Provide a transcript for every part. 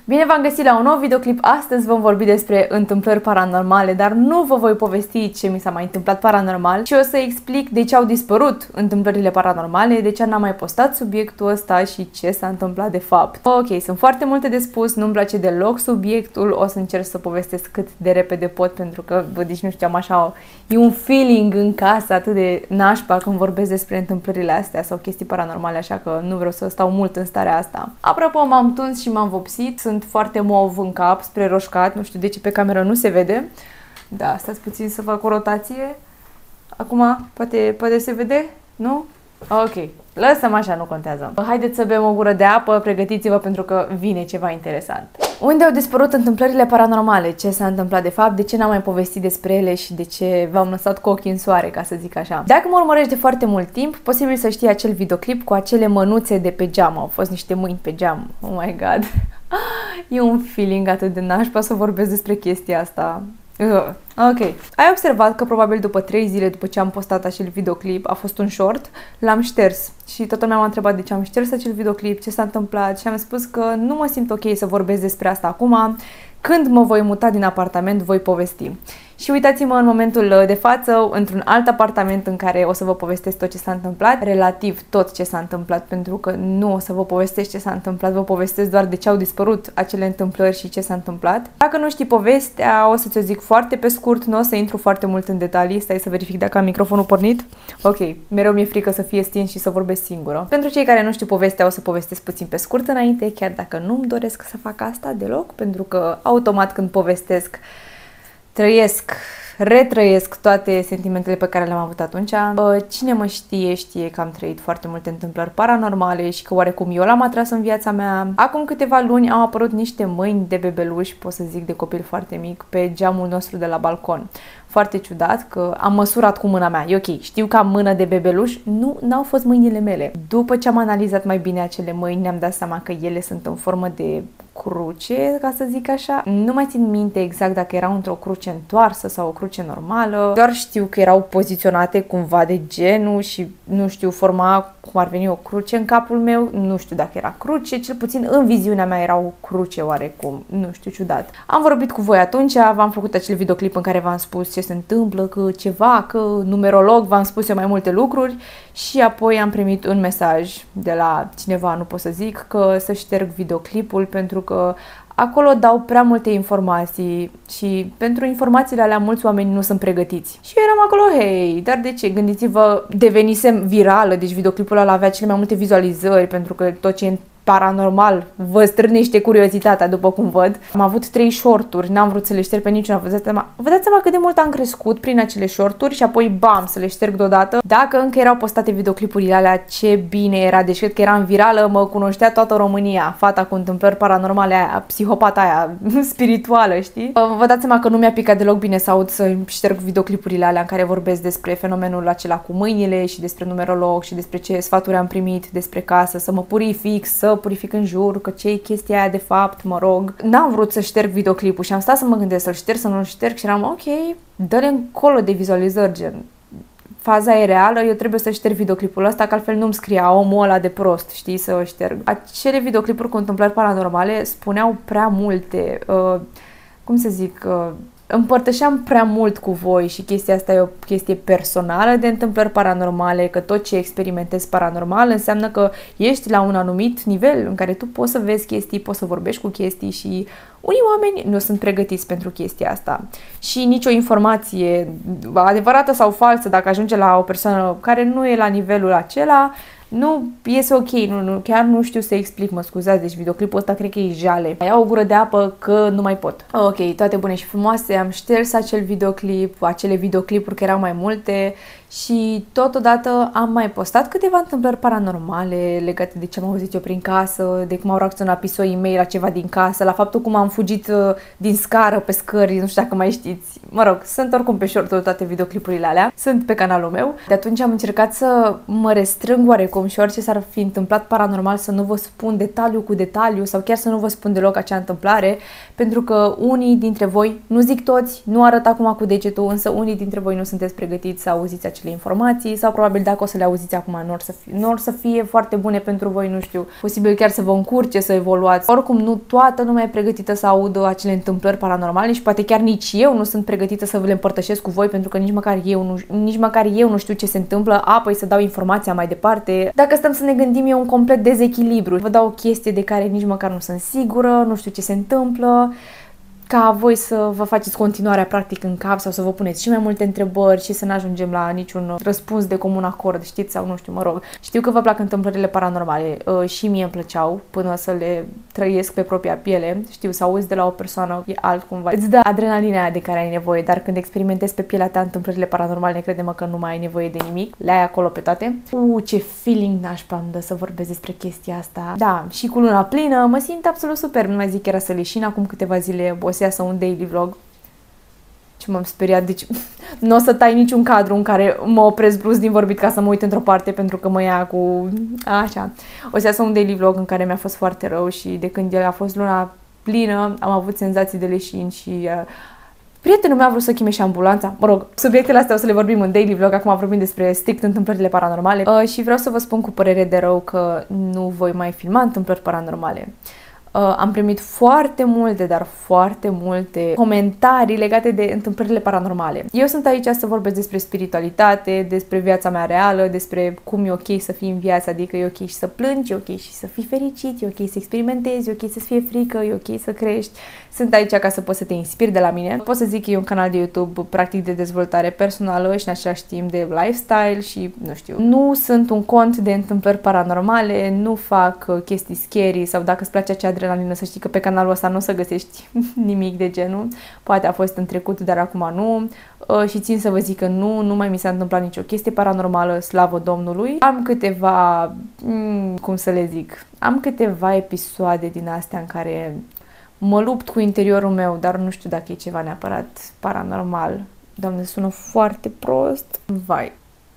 Bine v-am găsit la un nou videoclip. Astăzi vom vorbi despre întâmplări paranormale, dar nu vă voi povesti ce mi s-a mai întâmplat paranormal, ci o să explic de ce au dispărut întâmplările paranormale, de ce n-am mai postat subiectul ăsta și ce s-a întâmplat de fapt. Ok, sunt foarte multe de spus, nu-mi place deloc subiectul, o să încerc să povestesc cât de repede pot, pentru că, deci nu știu, am așa, e un feeling în casă atât de nașpa când vorbesc despre întâmplările astea sau chestii paranormale, așa că nu vreau să stau mult în starea asta. Apropo, m-am tuns și m-am vopsit, sunt foarte mov în cap, spre roșcat, nu știu de ce pe cameră nu se vede. Da, stați puțin să fac o rotație. Acum, poate se vede? Nu? Ok, lăsăm așa, nu contează. Haideți să bem o gură de apă, pregătiți-vă pentru că vine ceva interesant. Unde au dispărut întâmplările paranormale? Ce s-a întâmplat de fapt? De ce n-am mai povestit despre ele și de ce v-am lăsat cu ochii în soare, ca să zic așa? Dacă mă urmărești de foarte mult timp, posibil să știi acel videoclip cu acele mănuțe de pe geam. Au fost niște mâini pe geam. Oh my god. E un feeling atât de nașpa să vorbesc despre chestia asta. Ok. Ai observat că probabil după 3 zile după ce am postat acel videoclip, a fost un short, l-am șters și toată lumea m-a întrebat de ce am șters acel videoclip, ce s-a întâmplat și am spus că nu mă simt ok să vorbesc despre asta acum. Când mă voi muta din apartament, voi povesti. Și uitați-mă în momentul de față, într-un alt apartament în care o să vă povestesc tot ce s-a întâmplat, relativ tot ce s-a întâmplat, pentru că nu o să vă povestesc ce s-a întâmplat, vă povestesc doar de ce au dispărut acele întâmplări și ce s-a întâmplat. Dacă nu știi povestea, o să ți-o zic foarte pe scurt, nu o să intru foarte mult în detalii, stai să verific dacă am microfonul pornit. Ok, mereu mi-e frică să fie stins și să vorbesc singură. Pentru cei care nu știu povestea, o să povestesc puțin pe scurt înainte, chiar dacă nu-mi doresc să fac asta deloc, pentru că automat când povestesc retrăiesc toate sentimentele pe care le-am avut atunci. Cine mă știe că am trăit foarte multe întâmplări paranormale și că oarecum eu l-am atras în viața mea. Acum câteva luni au apărut niște mâini de bebeluș, pot să zic de copil foarte mic, pe geamul nostru de la balcon. Foarte ciudat că am măsurat cu mâna mea. E ok, știu că am mână de bebeluș, n-au fost mâinile mele. După ce am analizat mai bine acele mâini, ne-am dat seama că ele sunt în formă de cruce, ca să zic așa. Nu mai țin minte exact dacă erau într-o cruce întoarsă sau o cruce normală. Doar știu că erau poziționate cumva de genul și nu știu, forma cum ar veni o cruce în capul meu. Nu știu dacă era cruce, cel puțin în viziunea mea era o cruce oarecum. Nu știu, ciudat. Am vorbit cu voi atunci, v-am făcut acel videoclip în care v-am spus ce se întâmplă, că ceva, că numerolog, v-am spus eu mai multe lucruri și apoi am primit un mesaj de la cineva, nu pot să zic, că să șterg videoclipul pentru că acolo dau prea multe informații și pentru informațiile alea mulți oameni nu sunt pregătiți. Și eu eram acolo, hei, dar de ce? Gândiți-vă, devenisem virală, deci videoclipul ăla avea cele mai multe vizualizări pentru că tot ce e paranormal vă strânește curiozitatea, după cum văd. Am avut 3 shorturi, n-am vrut să le șterg pe niciuna. Vă dați seama cât de mult am crescut prin acele shorturi și apoi bam, să le șterg deodată. Dacă încă erau postate videoclipurile alea, ce bine era, deci cred că eram virală, mă cunoștea toată România, fata cu întâmplări paranormale aia, psihopata aia, spirituală, știi? Vă dați seama că nu mi-a picat deloc bine să aud să șterg videoclipurile alea în care vorbesc despre fenomenul acela cu mâinile și despre numerolog și despre ce sfaturi am primit despre casă, să mă purific, să purific în jur, că ce e chestia aia de fapt, mă rog. N-am vrut să șterg videoclipul și am stat să mă gândesc să-l șterg, să nu-l șterg și eram ok, dă-le încolo de vizualizări, gen. Faza e reală, eu trebuie să șterg videoclipul ăsta, că altfel nu-mi scria omul ăla de prost, știi, să șterg. Acele videoclipuri cu întâmplări paranormale spuneau prea multe, cum să zic, împărtășeam prea mult cu voi și chestia asta e o chestie personală de întâmplări paranormale, că tot ce experimentezi paranormal înseamnă că ești la un anumit nivel în care tu poți să vezi chestii, poți să vorbești cu chestii și unii oameni nu sunt pregătiți pentru chestia asta. Și nicio informație adevărată sau falsă, dacă ajunge la o persoană care nu e la nivelul acela, nu iese ok, chiar nu știu să explic, mă scuzați, deci videoclipul ăsta cred că e jale. Ia o gură de apă că nu mai pot. Ok, toate bune și frumoase, am șters acel videoclip, acele videoclipuri că erau mai multe și totodată am mai postat câteva întâmplări paranormale legate de ce am auzit eu prin casă, de cum au reacționat pisoii mei la ceva din casă, la faptul cum am fugit din scară pe scări, nu știu dacă mai știți. Mă rog, sunt oricum pe short toate videoclipurile alea, sunt pe canalul meu. De atunci am încercat să mă restrâng oarecum și orice s-ar fi întâmplat paranormal să nu vă spun detaliu cu detaliu sau chiar să nu vă spun deloc acea întâmplare, pentru că unii dintre voi, nu zic toți, nu arăt acum cu degetul, însă unii dintre voi nu sunteți pregătiți să auziți acele acele informații sau probabil dacă o să le auziți acum nu or să fie foarte bune pentru voi, nu știu, posibil chiar să vă încurce să evoluați. Oricum, nu toată lumea e pregătită să audă acele întâmplări paranormale și poate chiar nici eu nu sunt pregătită să vă le împărtășesc cu voi, pentru că nici măcar eu nu știu ce se întâmplă, apoi să dau informația mai departe. Dacă stăm să ne gândim, e un complet dezechilibru. Vă dau o chestie de care nici măcar nu sunt sigură, nu știu ce se întâmplă, ca voi să vă faceți continuarea practic în cap sau să vă puneți și mai multe întrebări și să nu ajungem la niciun răspuns de comun acord, știți, sau nu știu, mă rog. Știu că vă plac întâmplările paranormale, și mie îmi plăceau până să le trăiesc pe propria piele. Știu, să auzi de la o persoană e altcumva. Îți dă adrenalina aia de care ai nevoie, dar când experimentezi pe pielea ta întâmplările paranormale, crede-mă că nu mai ai nevoie de nimic. Le ai acolo pe toate. Ce feeling nașpa îmi dă să vorbesc despre chestia asta. Da, și cu luna plină mă simt absolut super. Nu mai zic, era să leșin acum câteva zile o să iasă un daily vlog. Ce m-am speriat, deci nu o să tai niciun cadru în care mă opresc brusc din vorbit ca să mă uit într-o parte pentru că mă ia cu... Așa. O să iasă un daily vlog în care mi-a fost foarte rău și de când el a fost luna plină am avut senzații de leșin și... prietenul meu a vrut să cheme și ambulanța. Mă rog, subiectele astea o să le vorbim în daily vlog, acum vorbim despre strict întâmplările paranormale și vreau să vă spun cu părere de rău că nu voi mai filma întâmplări paranormale. Am primit foarte multe, dar foarte multe comentarii legate de întâmplările paranormale. Eu sunt aici să vorbesc despre spiritualitate, despre viața mea reală, despre cum e ok să fii în viață, adică e ok și să plângi, e ok și să fii fericit, e ok să experimentezi, e ok să-ți fie frică, e ok să crești. Sunt aici ca să poți să te inspiri de la mine. Pot să zic că e un canal de YouTube practic de dezvoltare personală și în același timp de lifestyle și nu știu. Nu sunt un cont de întâmplări paranormale, nu fac chestii scary sau dacă îți place acea adrenalină, să știi că pe canalul ăsta nu o să găsești nimic de genul. Poate a fost în trecut, dar acum nu. Și țin să vă zic că nu mai mi s-a întâmplat nicio chestie paranormală, slavă Domnului. Am câteva, cum să le zic, am câteva episoade din astea în care mă lupt cu interiorul meu, dar nu știu dacă e ceva neapărat paranormal. Doamne, sună foarte prost. Vai.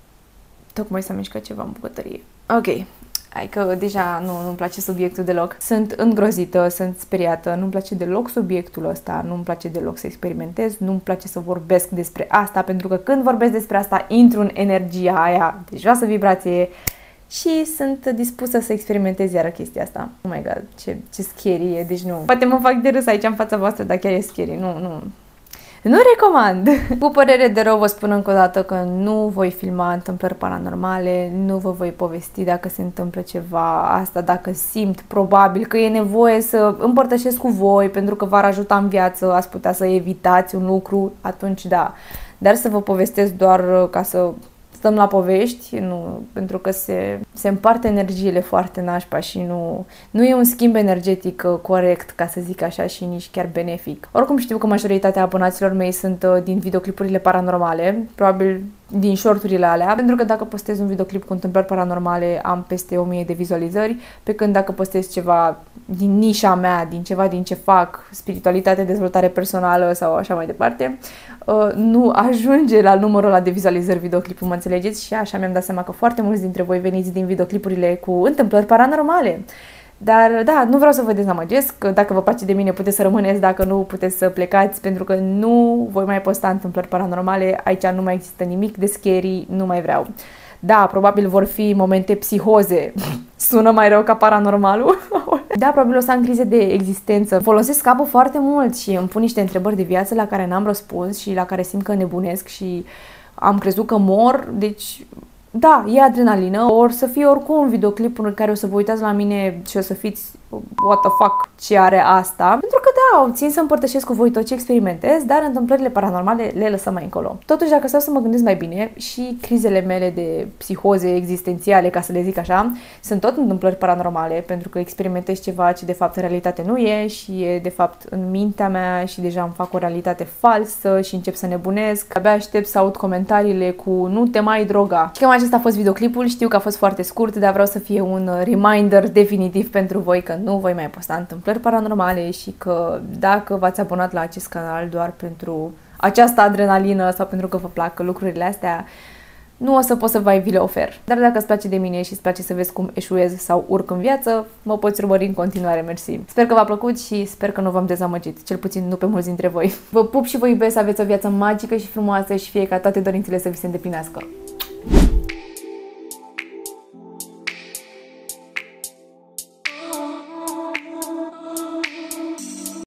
Tocmai s-a mișcat ceva în bucătărie. Ok. Hai că deja nu-mi place subiectul deloc. Sunt îngrozită, sunt speriată, nu-mi place deloc subiectul ăsta, nu-mi place deloc să experimentez, nu-mi place să vorbesc despre asta, pentru că când vorbesc despre asta, intru în energia aia de joasă vibrație și sunt dispusă să experimentez iară chestia asta. Oh my god, ce scary e, deci nu. Poate mă fac de râs aici în fața voastră, dar chiar e scary, nu. Nu recomand! Cu părere de rău vă spun încă o dată că nu voi filma întâmplări paranormale, nu vă voi povesti dacă se întâmplă ceva, asta dacă simt probabil că e nevoie să împărtășesc cu voi pentru că v-ar ajuta în viață, ați putea să evitați un lucru, atunci da. Dar să vă povestesc doar ca să stăm la povești, nu, pentru că se împarte energiile foarte nașpa și nu e un schimb energetic corect, ca să zic așa, și nici chiar benefic. Oricum știu că majoritatea abonaților mei sunt din videoclipurile paranormale, probabil din shorturile alea, pentru că dacă postez un videoclip cu întâmplări paranormale am peste 1000 de vizualizări, pe când dacă postez ceva din nișa mea, din ceva din ce fac, spiritualitate, dezvoltare personală sau așa mai departe, nu ajunge la numărul ăla de vizualizări videoclipul, mă înțelegeți? Și așa mi-am dat seama că foarte mulți dintre voi veniți din videoclipurile cu întâmplări paranormale. Dar da, nu vreau să vă dezamăgesc, dacă vă place de mine puteți să rămâneți, dacă nu puteți să plecați, pentru că nu voi mai posta întâmplări paranormale, aici nu mai există nimic de scary, nu mai vreau. Da, probabil vor fi momente psihoze, sună mai rău ca paranormalul. Da, probabil o să am crize de existență. Folosesc capul foarte mult și îmi pun niște întrebări de viață la care n-am răspuns și la care simt că nebunesc și am crezut că mor, deci... Da, e adrenalină, or să fie oricum un videoclip în care o să vă uitați la mine și o să fiți what the fuck, ce are asta. Pentru că da, țin să împărtășesc cu voi tot ce experimentez, dar întâmplările paranormale le lăsăm mai încolo. Totuși, dacă stau să mă gândesc mai bine, și crizele mele de psihoze existențiale, ca să le zic așa, sunt tot întâmplări paranormale, pentru că experimentez ceva ce de fapt în realitate nu e și e de fapt în mintea mea și deja îmi fac o realitate falsă și încep să nebunesc. Abia aștept să aud comentariile cu nu te mai droga. Și cam acesta a fost videoclipul, știu că a fost foarte scurt, dar vreau să fie un reminder definitiv pentru voi că nu voi mai posta întâmplări paranormale și că dacă v-ați abonat la acest canal doar pentru această adrenalină sau pentru că vă plac lucrurile astea, nu o să pot să vi le ofer. Dar dacă îți place de mine și îți place să vezi cum eșuez sau urc în viață, mă poți urmări în continuare, mersi. Sper că v-a plăcut și sper că nu v-am dezamăgit, cel puțin nu pe mulți dintre voi. Vă pup și vă iubesc, să aveți o viață magică și frumoasă și fie ca toate dorințele să vi se îndeplinească.